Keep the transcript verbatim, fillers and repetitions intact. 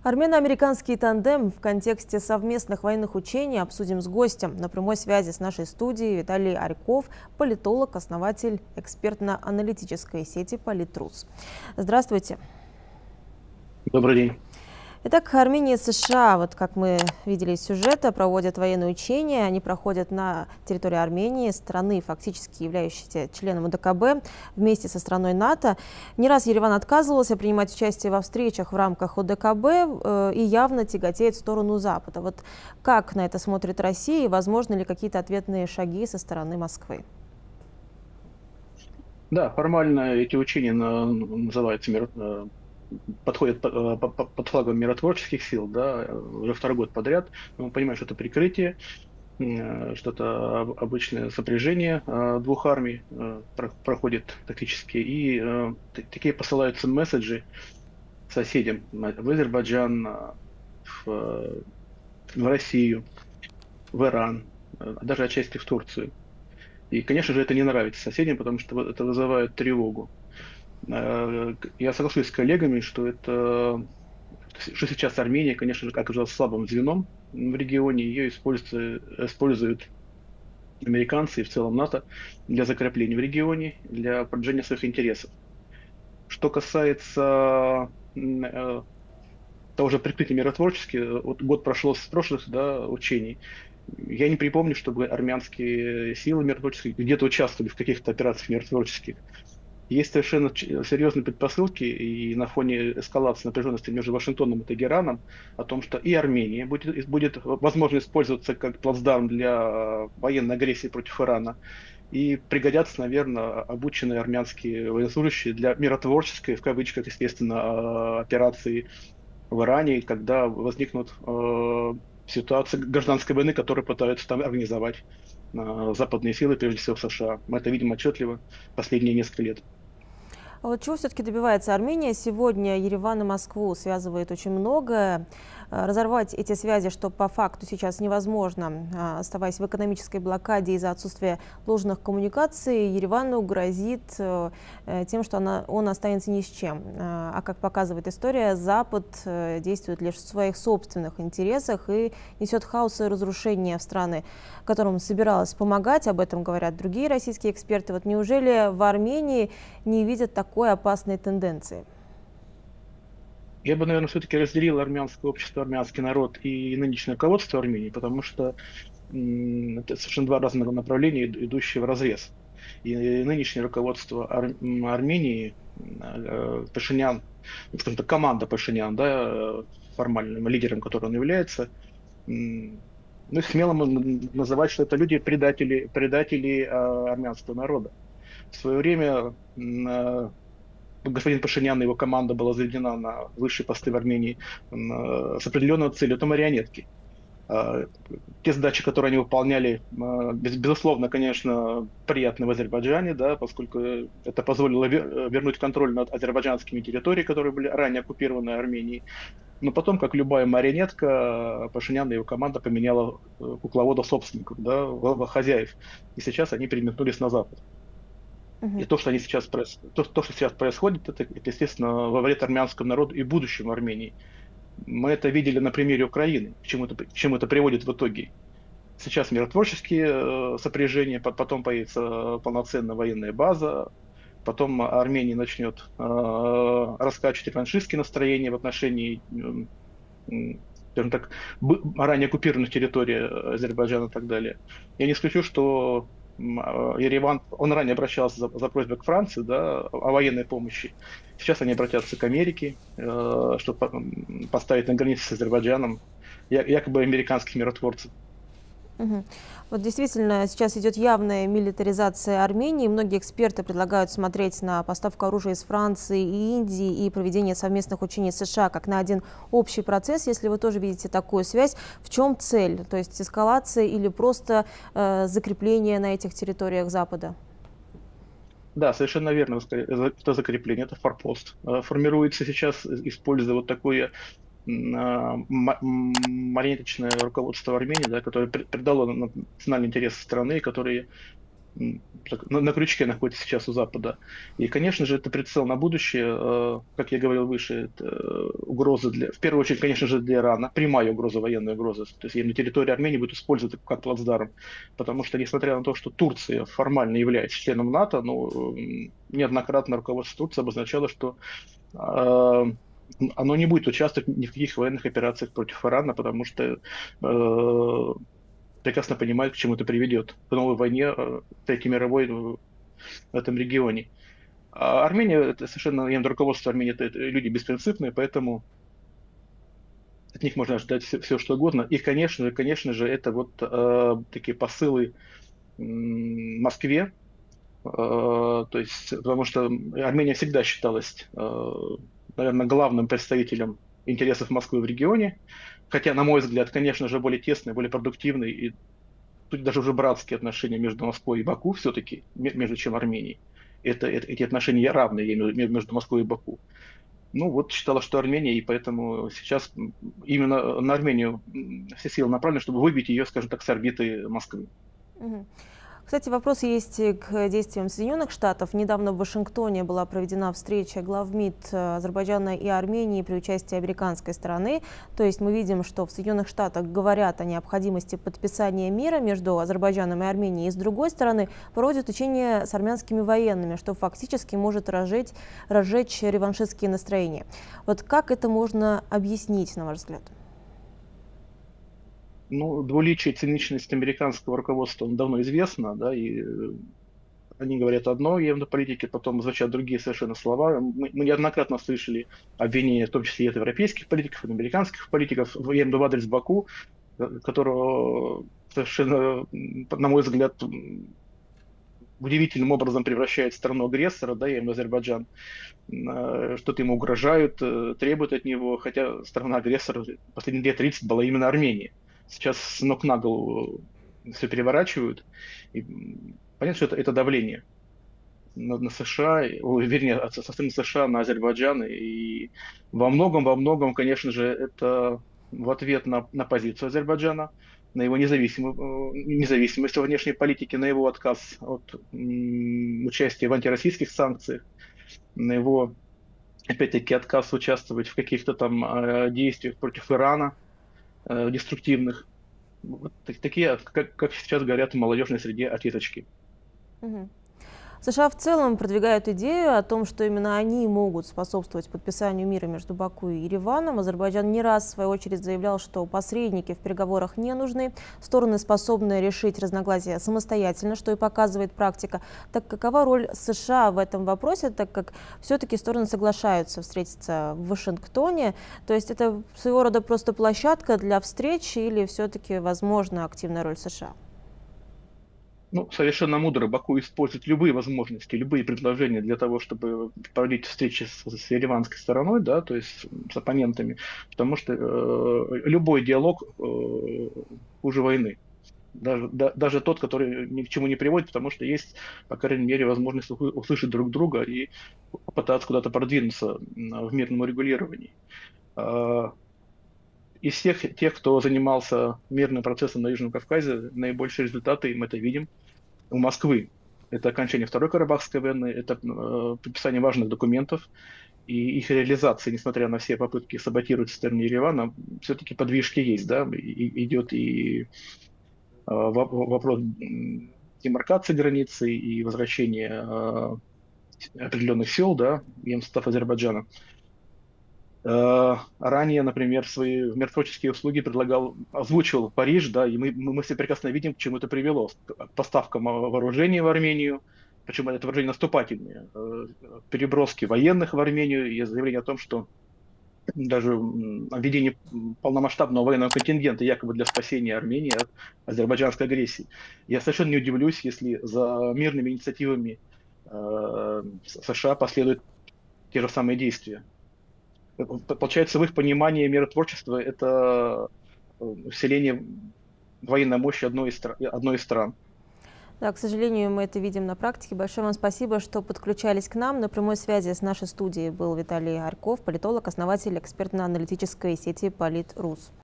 Армяно-американский тандем в контексте совместных военных учений обсудим с гостем. На прямой связи с нашей студией Виталий Арьков, политолог, основатель экспертно-аналитической сети «Политрус». Здравствуйте. Добрый день. Итак, Армения и США, вот как мы видели из сюжета, проводят военные учения. Они проходят на территории Армении, страны, фактически являющейся членом ОДКБ, вместе со страной НАТО. Не раз Ереван отказывался принимать участие во встречах в рамках ОДКБ э, и явно тяготеет в сторону Запада. Вот как на это смотрит Россия и возможны ли какие-то ответные шаги со стороны Москвы? Да, формально эти учения называются мир, подходят под флагом миротворческих сил, да, уже второй год подряд. Мы понимаем, что это прикрытие, что это обычное сопряжение двух армий проходит тактически, и такие посылаются месседжи соседям в Азербайджан, в, в Россию, в Иран, даже отчасти в Турцию. И, конечно же, это не нравится соседям, потому что это вызывает тревогу. Я соглашусь с коллегами, что это, что сейчас Армения, конечно же, оказалась слабым звеном в регионе, ее используют, используют американцы и в целом НАТО для закрепления в регионе, для продвижения своих интересов. Что касается того же прикрытия миротворческих, вот год прошел с прошлых, да, учений. Я не припомню, чтобы армянские силы миротворческие где-то участвовали в каких-то операциях миротворческих. Есть совершенно серьезные предпосылки и на фоне эскалации напряженности между Вашингтоном и Тегераном о том, что и Армения будет, будет возможно использоваться как плацдарм для военной агрессии против Ирана, и пригодятся, наверное, обученные армянские военнослужащие для миротворческой, в кавычках, естественно, операции в Иране, когда возникнут э, ситуации гражданской войны, которые пытаются там организовать э, западные силы, прежде всего США. Мы это видим отчетливо последние несколько лет. А вот чего все-таки добивается Армения? Сегодня Ереван и Москву связывает очень многое. Разорвать эти связи, что по факту сейчас невозможно, оставаясь в экономической блокаде из-за отсутствия ложных коммуникаций, Еревану грозит тем, что она, он останется ни с чем. А как показывает история, Запад действует лишь в своих собственных интересах и несет хаос и разрушение в страны, которым собиралась помогать. Об этом говорят другие российские эксперты. Вот неужели в Армении не видят такой опасной тенденции? Я бы, наверное, все-таки разделил армянское общество, армянский народ и нынешнее руководство Армении, потому что это совершенно два разных направления, идущие вразрез. И нынешнее руководство Ар Армении, Пашинян, скажем так, команда Пашинян, да, формальным лидером, которым он является, ну, их смело называть, что это люди предатели, предатели армянского народа. В свое время господин Пашинян и его команда была заведена на высшие посты в Армении с определенной целью. Это марионетки. Те задачи, которые они выполняли, безусловно, конечно, приятны в Азербайджане, да, поскольку это позволило вернуть контроль над азербайджанскими территориями, которые были ранее оккупированы Арменией. Но потом, как любая марионетка, Пашинян и его команда поменяла кукловодов собственников, да, хозяев. И сейчас они переметнулись на Запад. И то, что они сейчас, то, то, что сейчас происходит, это, это, естественно, во вред армянскому народу и будущему Армении. Мы это видели на примере Украины, к чему это, к чему это приводит в итоге. Сейчас миротворческие сопряжения, потом появится полноценная военная база, потом Армения начнет э, раскачивать реваншистские настроения в отношении, э, скажем так, ранее оккупированных территорий Азербайджана и так далее. Я не исключу, что Ереван, он ранее обращался за, за просьбой к Франции, да, о военной помощи. Сейчас они обратятся к Америке, э, чтобы поставить на границе с Азербайджаном якобы американских миротворцев. Угу. Вот действительно сейчас идет явная милитаризация Армении. Многие эксперты предлагают смотреть на поставку оружия из Франции и Индии и проведение совместных учений с США как на один общий процесс. Если вы тоже видите такую связь, в чем цель? То есть эскалация или просто э, закрепление на этих территориях Запада? Да, совершенно верно. Это закрепление, это форпост. Формируется сейчас, используя вот такое марионеточное руководство Армении, да, которое предало национальные интересы страны, которые на, на крючке находится сейчас у Запада. И, конечно же, это прицел на будущее. Как я говорил выше, это угроза для, в первую очередь, конечно же, для Ирана, прямая угроза, военная угроза. То есть на территории Армении будет использовать как плацдарм. Потому что, несмотря на то, что Турция формально является членом НАТО, но неоднократно руководство Турции обозначало, что э, оно не будет участвовать ни в каких военных операциях против Ирана, потому что э, прекрасно понимает, к чему это приведет. К новой войне, Третьей мировой в этом регионе. А Армения, это совершенно, я имею в виду руководство Армении, это, это люди беспринципные, поэтому от них можно ожидать все, все что угодно. И, конечно же, конечно же, это вот э, такие посылы э, Москве, э, то есть, потому что Армения всегда считалась, э, наверное, главным представителем интересов Москвы в регионе, хотя, на мой взгляд, конечно же, более тесный, более продуктивный и тут даже уже братские отношения между Москвой и Баку все-таки, между чем Арменией. Это, это, эти отношения равные между Москвой и Баку. Ну вот считала, что Армения, и поэтому сейчас именно на Армению все силы направлены, чтобы выбить ее, скажем так, с орбиты Москвы. Угу. Кстати, вопрос есть к действиям Соединенных Штатов. Недавно в Вашингтоне была проведена встреча глав МИД Азербайджана и Армении при участии американской стороны. То есть мы видим, что в Соединенных Штатах говорят о необходимости подписания мира между Азербайджаном и Арменией. И с другой стороны, проводят учения с армянскими военными, что фактически может разжечь, разжечь реваншистские настроения. Вот как это можно объяснить, на ваш взгляд? Ну, двуличие и циничность американского руководства давно известно, да, и они говорят одно, явно политики, потом звучат другие совершенно слова. Мы, мы неоднократно слышали обвинения, в том числе и от европейских политиков, и американских политиков, в, в адрес Баку, которого совершенно, на мой взгляд, удивительным образом превращает в страну-агрессора, да, я имею в виду Азербайджан, что-то ему угрожают, требуют от него, хотя страна-агрессор последние лет тридцать была именно Армения. Сейчас с ног на голову все переворачивают. И понятно, что это, это давление на, на США, вернее, со стороны США на Азербайджан. И во многом, во многом, конечно же, это в ответ на, на позицию Азербайджана, на его независимую, независимость во внешней политике, на его отказ от м, участия в антироссийских санкциях, на его, опять-таки, отказ участвовать в каких-то там э, действиях против Ирана, деструктивных. Вот такие, как, как сейчас говорят в молодежной среде, ответочки. Угу. США в целом продвигают идею о том, что именно они могут способствовать подписанию мира между Баку и Ереваном. Азербайджан не раз, в свою очередь, заявлял, что посредники в переговорах не нужны. Стороны способны решить разногласия самостоятельно, что и показывает практика. Так какова роль США в этом вопросе, так как все-таки стороны соглашаются встретиться в Вашингтоне? То есть это своего рода просто площадка для встречи или все-таки возможна активная роль США? Ну, совершенно мудро Баку использует любые возможности, любые предложения для того, чтобы проводить встречи с, с ереванской стороной, да, то есть с оппонентами, потому что э, любой диалог э, хуже войны. Даже, да, даже тот, который ни к чему не приводит, потому что есть, по крайней мере, возможность услышать друг друга и попытаться куда-то продвинуться в мирном урегулировании. Из всех тех, кто занимался мирным процессом на Южном Кавказе, наибольшие результаты, мы это видим, у Москвы. Это окончание Второй Карабахской войны, это э, подписание важных документов и их реализация, несмотря на все попытки саботировать со стороны Еревана, все-таки подвижки есть, да, и, идет и э, вопрос демаркации границы и возвращения э, определенных сил, да, в состав Азербайджана. Ранее, например, свои миротворческие услуги предлагал, озвучивал Париж, да, и мы, мы все прекрасно видим, к чему это привело. К поставкам вооружений в Армению, причем это вооружение наступательные, переброски военных в Армению и заявление о том, что даже введение полномасштабного военного контингента якобы для спасения Армении от азербайджанской агрессии. Я совершенно не удивлюсь, если за мирными инициативами э, США последуют те же самые действия. Получается, в их понимании миротворчество – это усиление военной мощи одной из, одной из стран. Да, к сожалению, мы это видим на практике. Большое вам спасибо, что подключались к нам. На прямой связи с нашей студией был Виталий Арьков, политолог, основатель экспертно-аналитической сети Политрус.